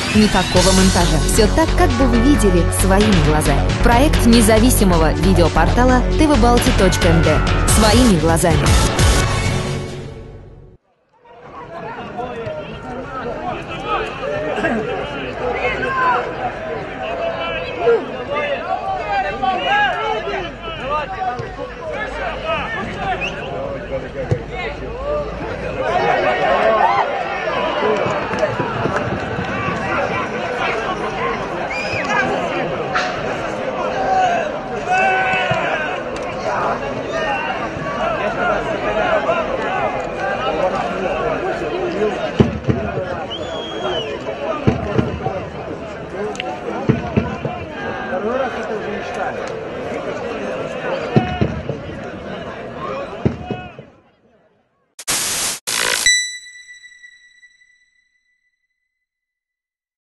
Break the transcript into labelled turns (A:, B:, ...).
A: Никакого монтажа. Все так, как бы вы видели своими глазами. Проект независимого видеопортала tvbalti.md. Своими глазами.